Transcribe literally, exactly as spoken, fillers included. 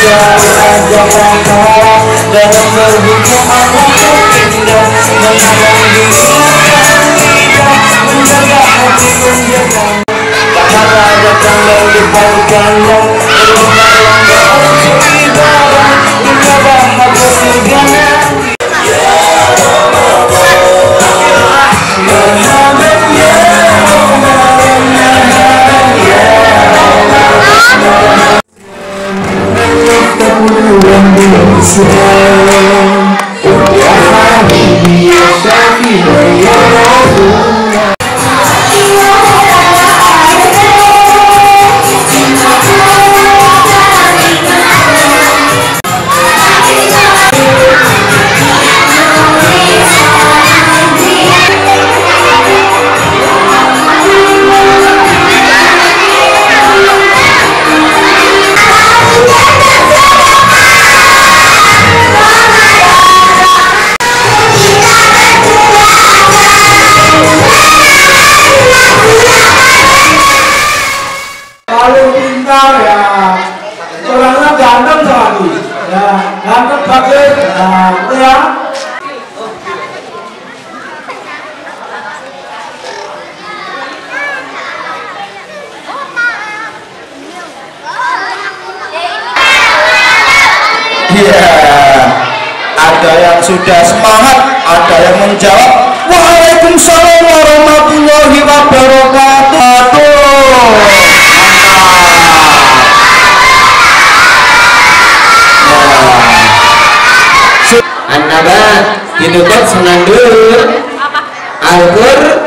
dalam berhubung Allah indah, mengarang dunia yang tidak, menjaga hati menjaga. Pahala datang berlipat ganda, berlomba-lomba untuk ibadah, hingga bahagia surga nanti. Marhaban ya ya habibi ya syafi'i ya Rasulullah. Paling pintar ya, orangnya ganteng sekali, ya ganteng bagus, nah, ya. Iya, ada yang sudah semangat, ada yang menjawab Waalaikumsalam warahmatullahi wabarakatuh. An-Nabat ditutup senandur Al-Qur'an